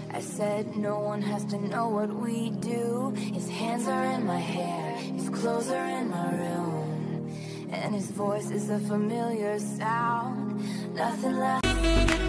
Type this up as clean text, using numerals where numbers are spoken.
I said no one has to know what we do. His hands are in my hair, his clothes are in my room, and his voice is a familiar sound. Nothing left.